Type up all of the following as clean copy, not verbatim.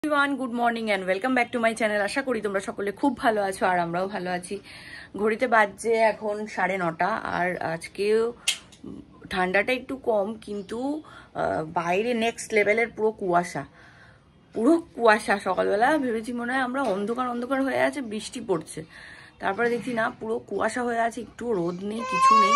Everyone, good morning and welcome back to my channel. আশা করি তোমরা সকলে খুব ভালো আছো আর আমরাও ভালো আছি। ঘড়িতে বাজছে এখন 9:30 আর আজকেও ঠান্ডাটা একটু কম, কিন্তু বাইরে নেক্সট লেভেলের পুরো কুয়াশা। সকালবেলা ভেবেছি মনে হয় আমরা অন্ধকার অন্ধকার হয়ে আছে, বৃষ্টি পড়ছে, তারপরে দেখছি না, পুরো কুয়াশা হয়ে আছে, একটু রোদ নেই, কিছু নেই।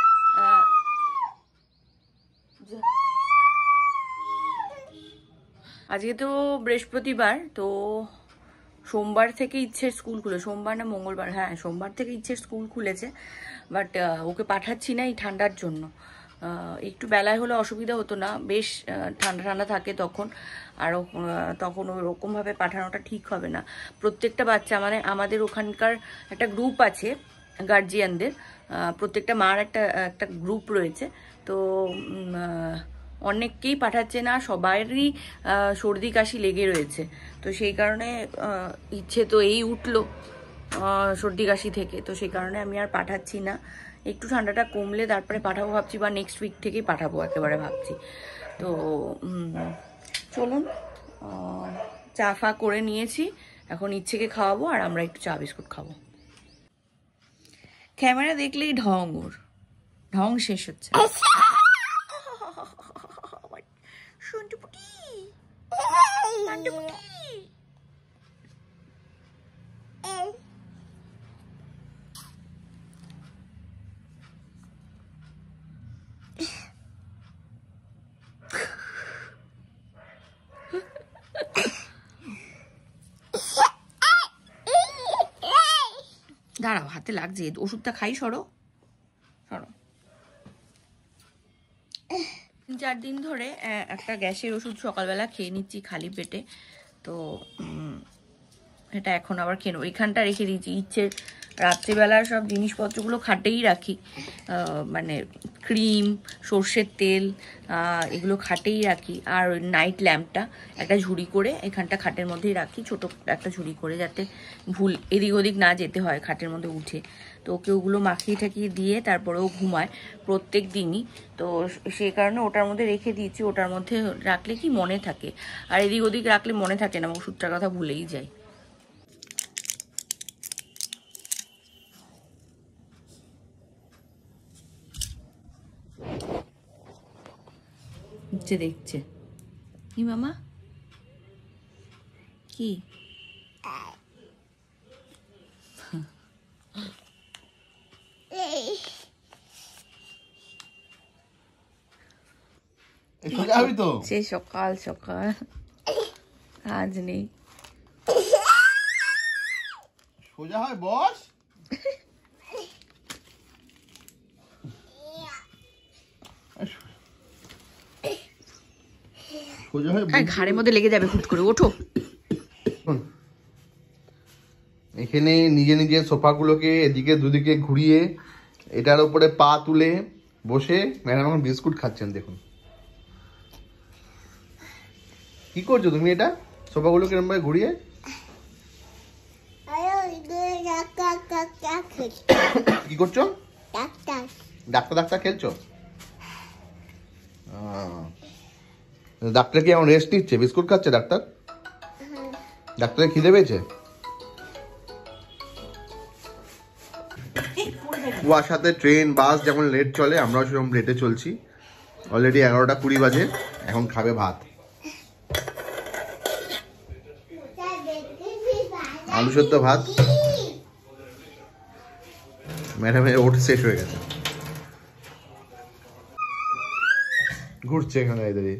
আজকে তো বৃহস্পতিবার, তো সোমবার থেকে ইচ্ছের স্কুল খুলে, সোমবার না মঙ্গলবার, হ্যাঁ সোমবার থেকে ইচ্ছের স্কুল খুলেছে, বাট ওকে পাঠাচ্ছি না এই ঠান্ডার জন্য। একটু বেলায় হলে অসুবিধা হতো না, বেশ ঠান্ডা ঠান্ডা থাকে তখন, আর তখন ওরকমভাবে পাঠানোটা ঠিক হবে না। প্রত্যেকটা বাচ্চা, মানে আমাদের ওখানকার একটা গ্রুপ আছে গার্জিয়ানদের, প্রত্যেকটা মার একটা গ্রুপ রয়েছে, তো অনেককেই পাঠাচ্ছে না, সবারই সর্দি কাশি লেগে রয়েছে। তো সেই কারণে ইচ্ছে তো এই উঠলো সর্দি কাশি থেকে, তো সেই কারণে আমি আর পাঠাচ্ছি না। একটু ঠান্ডাটা কমলে তারপরে পাঠাবো ভাবছি, বা নেক্সট উইক থেকেই পাঠাবো একেবারে ভাবছি। তো চলুন, চা ফা করে নিয়েছি, এখন ইচ্ছেকে খাওয়াবো আর আমরা একটু চা বিস্কুট খাবো। ক্যামেরা দেখলেই ঢং শেষ হচ্ছে। দাঁড়াও, হাতে লাগছে, ওষুধটা খাই, সরো। 3-4 দিন ধরে একটা গ্যাসের ওষুধ সকালবেলা খেয়ে নিচ্ছি খালি পেটে, তো এটা এখন আবার কেন ওইখানটা রেখে দিয়েছি। ইচ্ছের রাত্রিবেলার সব জিনিসপত্রগুলো খাটেই রাখি, মানে ক্রিম, সর্ষের তেল, এগুলো খাটেই রাখি। আর ওই নাইট ল্যাম্পটা একটা ঝুড়ি করে এখানটা খাটের মধ্যেই রাখি, ছোট একটা ঝুড়ি করে, যাতে ভুল এদিক ওদিক না যেতে হয় খাটের মধ্যে উঠে। তো ওকে ওগুলো মাখিয়ে ঠাকিয়ে দিয়ে তারপরেও ঘুমায় প্রত্যেক দিনই, তো সেই কারণে ওটার মধ্যে রেখে দিয়েছি। ওটার মধ্যে রাখলে কি মনে থাকে, আর এদিক ওদিক রাখলে মনে থাকে না, ওষুধটার কথা ভুলেই যায়। দেখছে কি মামা, কি সে সকাল সকাল আজ নেই, সোজা হয় বস। ঘাড়ের মধ্যে লেগে যাবে হুট করে, ওঠো। এখানে নিজে নিজে সোফাগুলোকে এদিকে দুদিকে ঘুরিয়ে এটার উপরে পা তুলে বসে ম্যাডাম এখন বিস্কুট খাচ্ছেন। দেখুন কি করছো তুমি, এটা সোফাগুলোকে এরকম ভাবে ঘুরিয়ে কি করছো? ডাক্তার ডাক্তার খেলছো? ডাক্তার কি এখন রেস্ট নিচ্ছে, বিস্কুট খাচ্ছে ডাক্তার? ডাক্তারের খিদে পেয়েছে? কুয়াশাতে ট্রেন বাস যেমন লেট চলে, আমরাও সেরকম লেটে চলছি। অলরেডি 11:20 বাজে, এখন খাবে ভাত, আলু সেদ্ধ ভাত। ম্যাডামের ওট শেষ হয়ে গেছে, ঘুরছে এখানে দাঁড়িয়ে।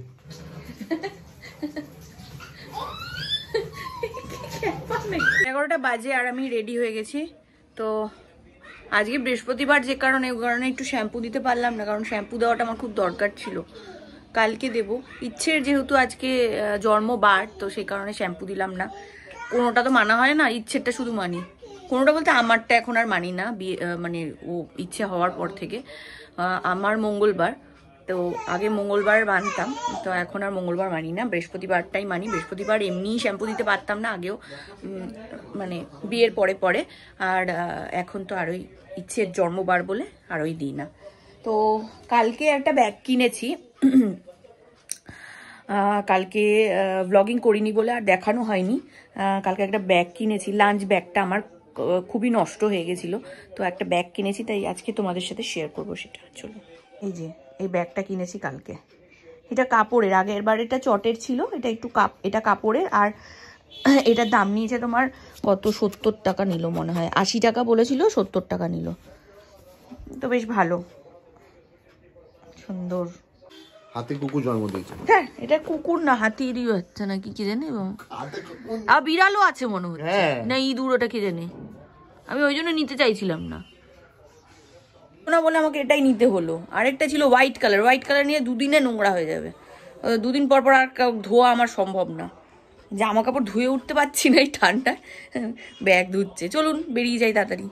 11টা বাজে আর আমি রেডি হয়ে গেছি। তো আজকে বৃহস্পতিবার, যে কারণে ওই কারণে একটু শ্যাম্পু দিতে পারলাম না, কারণ শ্যাম্পু দেওয়াটা আমার খুব দরকার ছিল, কালকে দেব। ইচ্ছের যেহেতু আজকে জন্মবার, তো সেই কারণে শ্যাম্পু দিলাম না। কোনোটা তো মানা হয় না, ইচ্ছেরটা শুধু মানি। কোনোটা বলতে আমারটা এখন আর মানি না, মানে ও ইচ্ছে হওয়ার পর থেকে। আমার মঙ্গলবার, তো আগে মঙ্গলবার মানতাম, তো এখন আর মঙ্গলবার মানি না, বৃহস্পতিবারটাই মানি। বৃহস্পতিবার এমনিই শ্যাম্পু দিতে পারতাম না আগেও, মানে বিয়ের পরে পরে, আর এখন তো আরোই ইচ্ছের জন্মবার বলে আরোই দিই না। তো কালকে একটা ব্যাগ কিনেছি, কালকে ব্লগিং করিনি বলে আর দেখানো হয়নি। কালকে একটা ব্যাগ কিনেছি, লাঞ্চ ব্যাগটা আমার খুবই নষ্ট হয়ে গেছিলো, তো একটা ব্যাগ কিনেছি, তাই আজকে তোমাদের সাথে শেয়ার করবো সেটা। চলো, এই যে এই ব্যাগটা কিনেছি কালকে। এটা কাপড়ের, আগের বার এটা চটের ছিল, এটা একটু এটা কাপড়ের। আর এটার দাম নিয়েছে তোমার কত, 70 টাকা নিল মনে হয়, 80 টাকা বলেছিল, 70 টাকা নিল, তো বেশ ভালো, সুন্দর। হাতি কুকুর জন্ম দিয়েছে। হ্যাঁ, এটা কুকুর না হাতিরই হচ্ছে নাকি কি জানি, আর বিড়ালও আছে মনে হচ্ছে, না ইঁদুর, ওটা কি জানি, আমি ওই জন্য নিতে চাইছিলাম না বলে আমাকে এটাই নিতে হলো। আরেকটা ছিল হোয়াইট কালার নিয়ে দুদিনে নোংরা হয়ে যাবে, দুদিন পর পর আর ধোয়া আমার সম্ভব না, জামা কাপড় ধুয়ে উঠতে পারছি না এই ঠান্ডায়, ব্যাগ ধুচ্ছে। চলুন বেরিয়ে যাই তাড়াতাড়ি।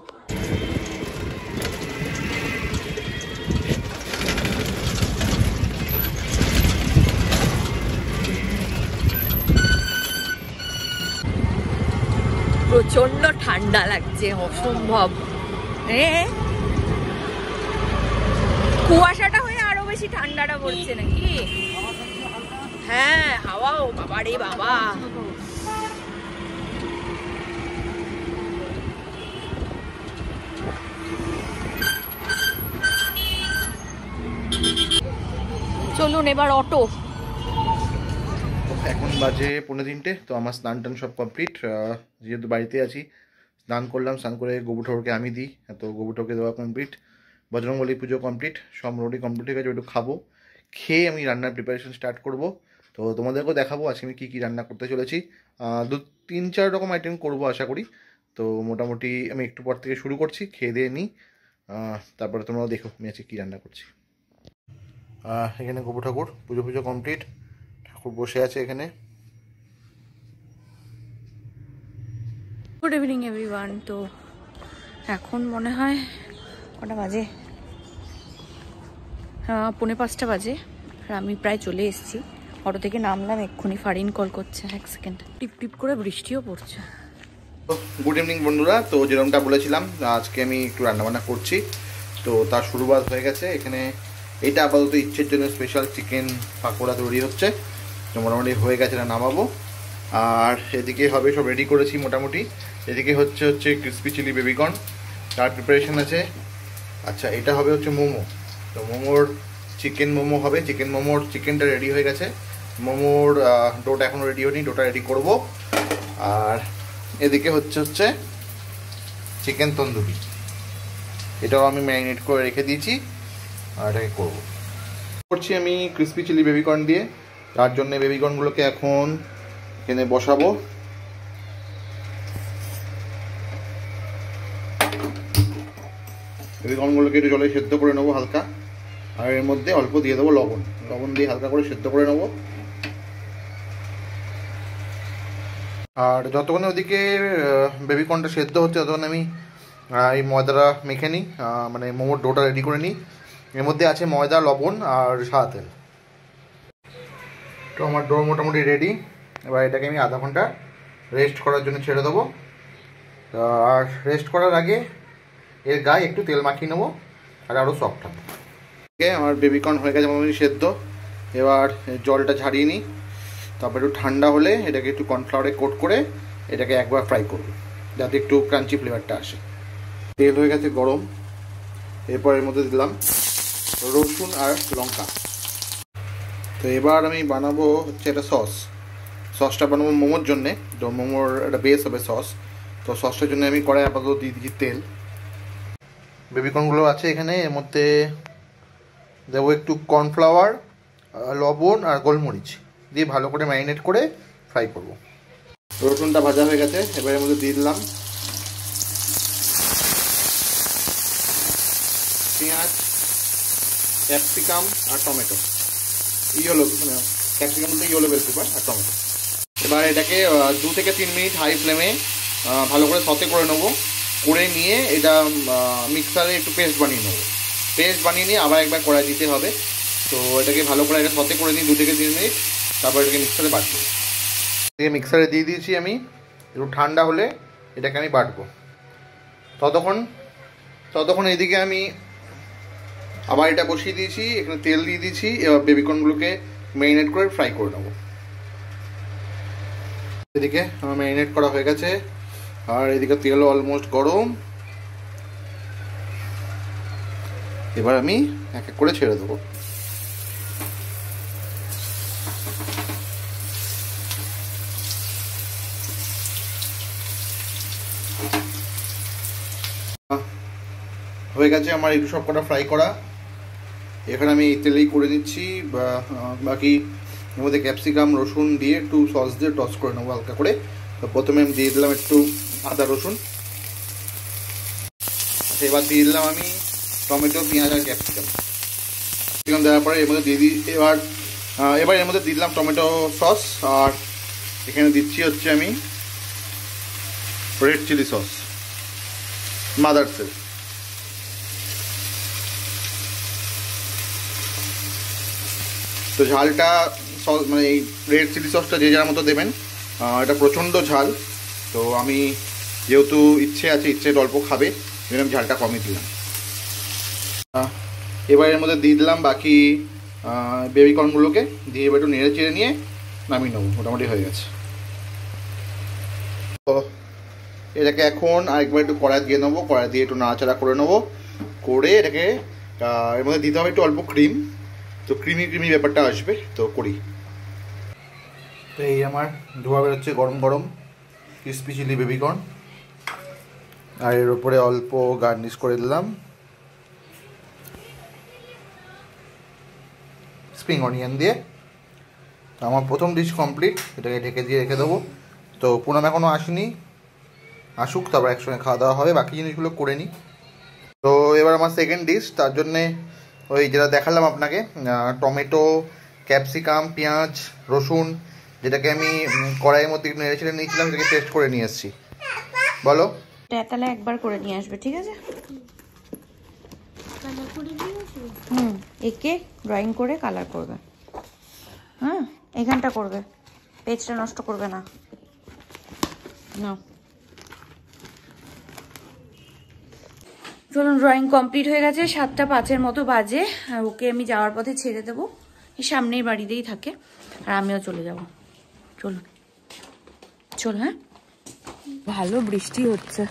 প্রচন্ড ঠান্ডা লাগছে, অসম্ভব। কুয়াশাটা হয়ে আরো বেশি ঠান্ডাটা পড়ছে নাকি? হ্যাঁ, হাওয়াও, বাবা রে বাবা। চলুন এবার অটো। এখন বাজে 3:45, তো আমার স্নান টান সব কমপ্লিট। যেহেতু বাড়িতে আছি, স্নান করলাম, স্নান করে গোবর ঠাকুরকে আমি দিই, তো গোবর ঠাকুরকে দেওয়া কমপ্লিট, বজরংবলী পুজো কমপ্লিট, সব মোটামুটি কমপ্লিট হয়ে গেছে। একটু খাবো, খেয়ে আমি রান্নার প্রিপারেশন স্টার্ট করব। তো তোমাদেরকেও দেখাবো আজকে আমি কী কী রান্না করতে চলেছি। 2-3-4 রকম আইটেম করবো আশা করি। তো মোটামুটি আমি একটু পর থেকে শুরু করছি, খেয়ে দিয়ে নিই, তারপরে তোমরাও দেখো আমি আজকে কী রান্না করছি। এখানে গোবর ঠাকুর পুজো কমপ্লিট, ঠাকুর বসে আছে এখানে। Good evening everyone. তো এখন মনে হয় কটা বাজে, 4:45 বাজে, আর আমি প্রায় চলে এসেছি। অটো থেকে নামলাম এক্ষুনি, ফারিন কল করছে, 1 সেকেন্ড। টিপ টিপ করে বৃষ্টিও পড়ছে। গুড ইভিনিং বন্ধুরা। তো যেরকমটা বলেছিলাম, আজকে আমি একটু রান্নাবান্না করছি, তো তার শুরুবাত হয়ে গেছে। এখানে এইটা আপাতত ইচ্ছের জন্য স্পেশাল চিকেন পাকোড়া তৈরি হচ্ছে, তো মোটামুটি হয়ে গেছে, না নামাবো। আর এদিকে হবে, সব রেডি করেছি মোটামুটি। এদিকে হচ্ছে ক্রিসপি চিলি বেবিকর্ন, তার প্রিপারেশন আছে। আচ্ছা, এটা হবে হচ্ছে মোমো, তো মোমোর চিকেন মোমো হবে। চিকেনটা রেডি হয়ে গেছে, মোমোর ডোটা এখনও রেডি হয়নি, ডোটা রেডি করব। আর এদিকে হচ্ছে চিকেন তন্দুরি, এটাও আমি ম্যারিনেট করে রেখে দিয়েছি, আর এটাকে করছি আমি ক্রিসপি চিলি বেবিকর্ন দিয়ে। তার জন্য বেবিকর্নগুলোকে এখন এখানে বসাবো। বেবিকর্নগুলোকে একটু জলে সেদ্ধ করে নেবো হালকা, আর এর মধ্যে অল্প দিয়ে দেবো লবণ দিয়ে হালকা করে সেদ্ধ করে নেবো। আর যতক্ষণ ওদিকে বেবিকর্নটা সেদ্ধ হচ্ছে, ততক্ষণ আমি এই ময়দাটা মেখে নিই, মানে মোমোর ডোটা রেডি করে নিই। এর মধ্যে আছে ময়দা, লবণ আর সাদা তেল। তো আমার ডো মোটামুটি রেডি। এবার এটাকে আমি আধা ঘন্টা রেস্ট করার জন্য ছেড়ে দেবো। আর রেস্ট করার আগে এর গায়ে একটু তেল মাখিয়ে নেবো, আর আরও সফট হবে। আমার বেবিকর্ন হয়ে গেছে মোটামুটি সেদ্ধ। এবার জলটা ঝাড়িয়ে নিই, তারপর একটু ঠান্ডা হলে এটাকে একটু কর্নফ্লাওয়ারে কোট করে এটাকে একবার ফ্রাই করব, যাতে একটু ক্রাঞ্চি ফ্লেভারটা আসে। তেল হয়ে গেছে গরম, এরপর এর মধ্যে দিলাম রসুন আর লঙ্কা। তো এবার আমি বানাবো হচ্ছে একটা সসটা বানাবো মোমোর জন্যে। তো মোমোর একটা বেস হবে সস, তো সসটার জন্য আমি কড়াই আপাতত দিয়ে দিচ্ছি তেল। বেবিকর্নগুলো আছে এখানে, এর মধ্যে দেবো একটু কর্নফ্লাওয়ার, লবণ আর গোলমরিচ দিয়ে ভালো করে ম্যারিনেট করে ফ্রাই করব। রসুনটা ভাজা হয়ে গেছে, এবার এর মধ্যে দিয়ে দিলাম পেঁয়াজ, ক্যাপসিকাম আর টমেটো, মানে ক্যাপসিকাম বলতে বেল পেপার আর টমেটো। এবার এটাকে 2 থেকে 3 মিনিট হাই ফ্লেমে ভালো করে সতে করে নেবো। করে নিয়ে এটা মিক্সারে একটু পেস্ট বানিয়ে নেবো। পেস্ট বানিয়ে নিয়ে আবার একবার কড়াই দিতে হবে। তো এটাকে ভালো করে এটা সতে করে নিই 2 থেকে 3 মিনিট, তারপর এটাকে মিক্সারে বাটবো। এটাকে মিক্সারে দিয়ে দিয়েছি আমি, একটু ঠান্ডা হলে এটাকে আমি বাটবো। ততক্ষণ এদিকে আমি আবার এটা বসিয়ে দিয়েছি, এখানে তেল দিয়ে দিয়েছি। এবার বেবিকর্নগুলোকে ম্যারিনেট করে ফ্রাই করে নেবো। এদিকে আমার ম্যারিনেট করা হয়ে গেছে, আর এদিকে তেলও অলমোস্ট গরম। এবার আমি এক এক করে ছেড়ে দেবো। হয়ে গেছে আমার একটু সব কটা ফ্রাই করা। এখানে আমি তেলেই করে নিচ্ছি, বাকি এর মধ্যে ক্যাপসিকাম রসুন দিয়ে একটু সস দিয়ে টস করে নেবো হালকা করে। তো প্রথমে আমি দিয়ে দিলাম একটু আদা রসুন, এবার দিয়ে দিলাম আমি টমেটো পেঁয়াজ আর ক্যাপসিকাম দেওয়ার পরে এর মধ্যে দিয়ে দিই এবার এর মধ্যে দিয়ে দিলাম টমেটো সস, আর এখানে দিচ্ছি হচ্ছে আমি রেড চিলি সস মাদার্সের। তো ঝালটা মানে এই রেড চিলি সসটা যে যার মতো দেবেন, এটা প্রচণ্ড ঝাল। তো আমি যেহেতু ইচ্ছে অল্প খাবে, সেজন্য আমি ঝালটা কমই দিলাম। এবার এর মধ্যে দিয়ে দিলাম বাকি বেবিকর্নগুলোকে, দিয়ে এবার একটু নেড়ে চেড়ে নিয়ে নামিয়ে নেবো, মোটামুটি হয়ে গেছে। তো এটাকে এখন আরেকবার একটু কড়াই দিয়ে নেবো, কড়াই দিয়ে একটু নাড়াচাড়া করে নেবো, করে এটাকে এর মধ্যে দিতে হবে একটু অল্প ক্রিম, তো ক্রিমি ব্যাপারটা আসবে। তো করি। তো এই আমার ধোয়া বেরোচ্ছে গরম গরম ক্রিসপি চিলি বেবিকর্ন, আর এর উপরে অল্প গার্নিশ করে দিলাম স্প্রিং অনিয়ন দিয়ে। আমার প্রথম ডিশ কমপ্লিট, এটাকে ঢেকে দিয়ে রেখে দেবো। তো পুনম এখনও আসেনি, আসুক তারপর একসঙ্গে খাওয়া দাওয়া হবে, বাকি জিনিসগুলো করে নিই। তো এবার আমার সেকেন্ড ডিশ, তার জন্যে ওই যেটা দেখালাম আপনাকে, টমেটো ক্যাপসিকাম পেঁয়াজ রসুন, যেটাকে আমি কড়াইয়ের মধ্যে একটু নেড়ে ছেড়ে নিয়েছিলাম, সেটাকে পেস্ট করে নিয়ে এসেছি। বলো, তাহলে একবার করে নিয়ে আসবে, ঠিক আছে? একে ড্রয়িং করে কালার করবে, হ্যাঁ এখানটা করবে, পেজটা নষ্ট করবে না। চলুন, ড্রয়িং কমপ্লিট হয়ে গেছে, 7:05 মতো বাজে। আর ওকে আমি যাওয়ার পথে ছেড়ে দেবো, এই সামনেই বাড়িতেই থাকে, আর আমিও চলে যাব। চলুন চল। হ্যাঁ, ভালো বৃষ্টি হচ্ছে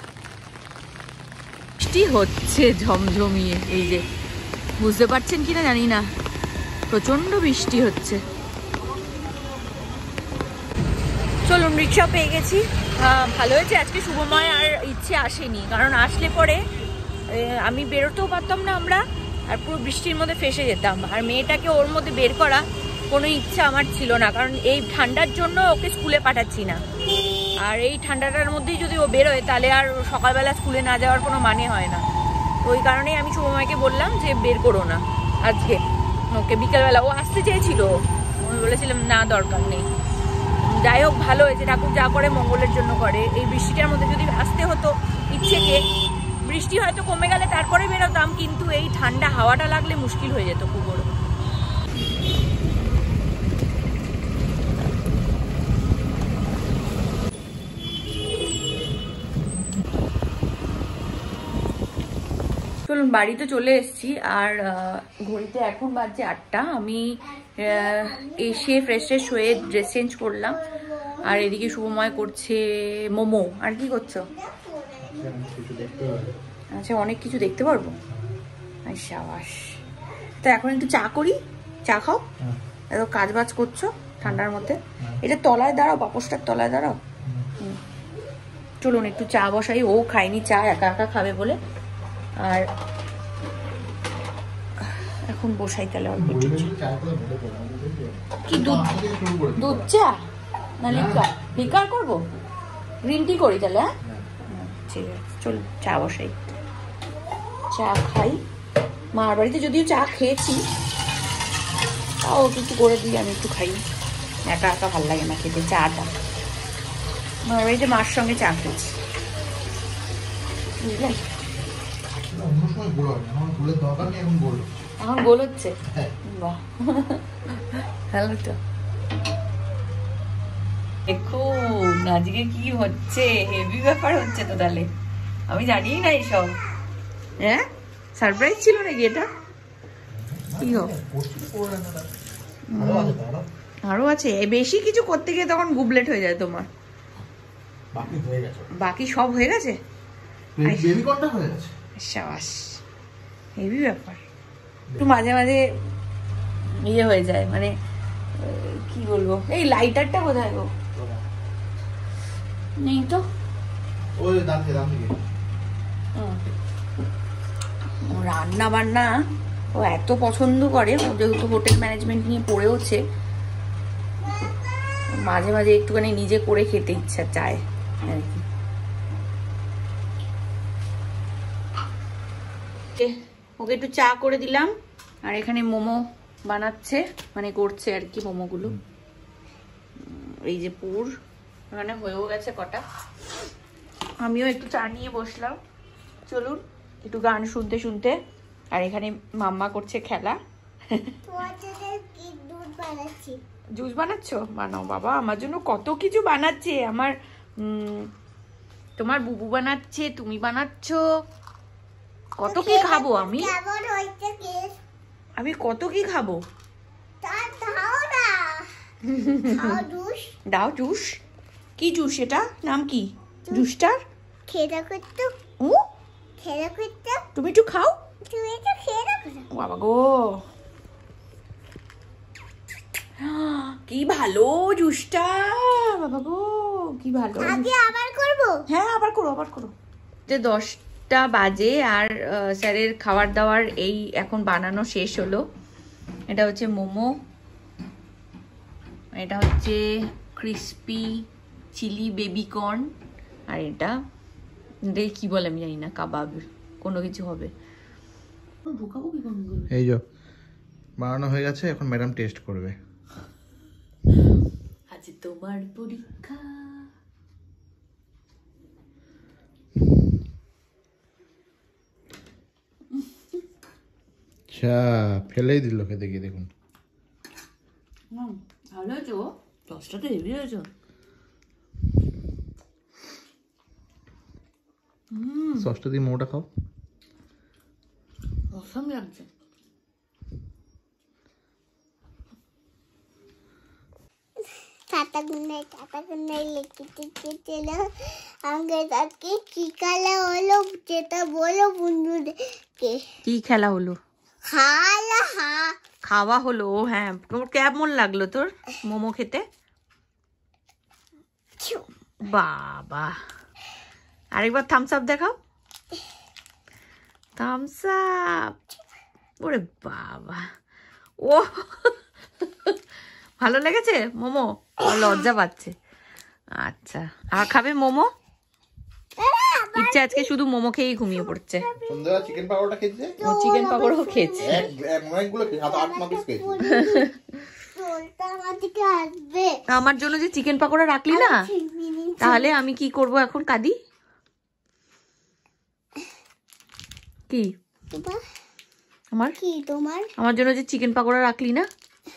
ঝমঝমিয়ে, এই যে বুঝতে পারছেন কিনা জানি না, প্রচন্ড বৃষ্টি হচ্ছে। চলুন, রিক্সা পেয়ে গেছি। ভালো হয়েছে আজকে শুভময় আর ইচ্ছে আসেনি, কারণ আসলে পরে আমি বেরোতেও পারতাম না আমরা, আর পুরো বৃষ্টির মধ্যে ফেসে যেতাম। আর মেয়েটাকে ওর মধ্যে বের করা কোনো ইচ্ছা আমার ছিল না, কারণ এই ঠান্ডার জন্য ওকে স্কুলে পাঠাচ্ছি না। আর এই ঠান্ডাটার মধ্যেই যদি ও বেরোয়, তাহলে আর সকালবেলা স্কুলে না যাওয়ার কোনো মানে হয় না। তো ওই কারণেই আমি শুভময়কে বললাম যে বের করো না আজকে ওকে। বিকেলবেলা ও আসতে চেয়েছিল, আমি বলেছিলাম না দরকার নেই। যাই হোক, ভালো হয়েছে, ঠাকুর যা করে মঙ্গলের জন্য করে। এই বৃষ্টিটার মধ্যে যদি আসতে হতো ইচ্ছেকে, বৃষ্টি হয়তো কমে গেলে তারপরে বেরোতাম, কিন্তু এই ঠান্ডা হাওয়াটা লাগলে মুশকিল হয়ে যেত খুব বড়। চলুন, বাড়িতে চলে এসেছি, আর ঘড়িতে এখন বাজছে 8টা। আমি এসে ফ্রেশ হয়ে ড্রেস চেঞ্জ করলাম, আর এদিকে শুভময় করছে মোমো। আর কি করছো? আচ্ছা, অনেক কিছু দেখতে পারবো, সাবাস। তো এখন একটু চা করি, চা খাও। এত কাজ বাজ করছো ঠান্ডার মধ্যে, এটা তলায় দাঁড়াও, পাপোশটার তলায় দাঁড়াও। চলুন একটু চা বসাই, ও খায়নি চা, একা একা খাবে বলে। আর এখন বসাই তাহলে অল্প একটু। কি দুধ চা না লিকার করবো? গ্রিন টি করি তাহলে। হ্যাঁ ঠিক আছে, চলুন চা বসাই, চা খাই। মার বাড়িতে যদিও চা খেয়েছি, তাও কিছু করে দিই, আমি একটু খাই। একা একা ভালো লাগে না খেতে চাটা। মার বাড়িতে মার সঙ্গে চা খেয়েছি, বুঝলেন? এখন গোল হচ্ছে, বাহ ভালো তো। দেখুন আজকে কি হচ্ছে, হেভি ব্যাপার হচ্ছে তো। তাহলে আমি জানি না এইসব। হ্যাঁ, সারপ্রাইজ ছিল নাকি এটা? কি গো, আরো আছে, বেশি কিছু করতে গিয়ে তখন গুবলেট হয়ে যায় তোমার। বাকি সব হয়ে গেছে, সাবাস, হেভি ব্যাপার। একটু মাঝে মাঝে ইয়ে হয়ে যায়, মানে কি বলবো, এই লাইটারটা কোথায় গো? নেই তো। রান্না বান্না ও এত পছন্দ করে, ও যেহেতু হোটেল ম্যানেজমেন্ট নিয়ে পড়েওছে, মাঝে মাঝে একটুখানি নিজে করে খেতে ইচ্ছা চায় আর কি। ওকে একটু চা করে দিলাম, আর এখানে মোমো বানাচ্ছে, মানে করছে আর কি মোমোগুলো। এই যে পুর এখানে হয়েও গেছে কটা, আমিও একটু চা নিয়ে বসলাম। চলুন একটু গান শুনতে শুনতে। আর এখানে মাম্মা করছে খেলা। জুস বানাচ্ছো? বানাও বাবা, আমার জন্য কত কিছু বানাচ্ছে। আমার তোমার বুবু বানাচ্ছে, তুমি বানাচ্ছো, কত কি খাবো আমি। আমি কত কি খাবো। দাও জুস। কি জুস এটা, নাম কি জুসটার? তুমি একটু খাও। বাবা গো, কি ভালো জুসটা, বাবা গো কি ভালো। আবার করবো? হ্যাঁ আবার করো, আবার করো। যে 10টা বাজে আর স্যারের খাবার দাবার এই এখন বানানো শেষ হলো। এটা হচ্ছে মোমো, এটা হচ্ছে ক্রিস্পি চিলি বেবি কর্ন, আর এটা কি বলে আমি জানি না, কাবাব কোনো কিছু হবে। এই যে বানানো হয়ে গেছে, এখন ম্যাডাম টেস্ট করবে। আজ তোমার পরীক্ষা। আচ্ছা, ফেলেই দিল খেতে গিয়ে, দেখুন। ভালো হয়েছে, সসটা তো হেভি হয়েছে। সসটা দিয়ে মোটা খাও। অসাম লাগছে। টাটা গুড নাইট লিখতে আমাকে আজকে কি খেলা হলো যেটা বলো বন্ধুদেরকে। কি খেলা হলো? খাওয়া হলো। হ্যাঁ, তোর কেমন লাগলো তোর মোমো খেতে? বাবা, আরেকবার থামস আপ দেখাও। থামস আপ। ওরে বাবা, ও ভালো লেগেছে মোমো? লজ্জা পাচ্ছে। আচ্ছা, আর খাবে মোমো? ইচ্ছা আজকে শুধু মোমো খেয়েই ঘুমিয়ে পড়ছে। সন্ধ্যাবেলা চিকেন পাকোড়া খেয়েছে, ও চিকেন পাকোড়াও খেয়েছে। অনেকগুলো খেয়েছে, 8-9 পিস খেয়েছে। আমার জন্য যে চিকেন পাকোড়া রাখলি না, তাহলে আমি কি করব এখন? কাঁদি? কি আমার কি তোমার? আমার জন্য যে চিকেন পাকোড়া রাখলি না,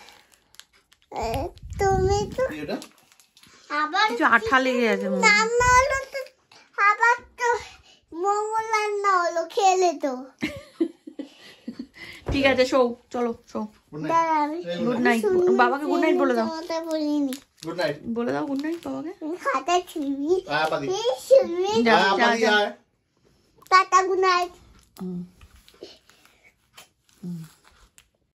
তুমি তো এটা আবার কিছু আঠা লেগে আছে। রান্না হলো তো, আবার তো মোমো রান্না হলো, খেলে তো। ঠিক আছে, শো, চলো শো। Good night. বাবাকে গুড নাইট বলে দাও। বলিনি। গুড নাইট বলে দাও গুড নাইট বাবাকে। খাতা ছুঁই পাদি যা যা যা। Ta ta good night.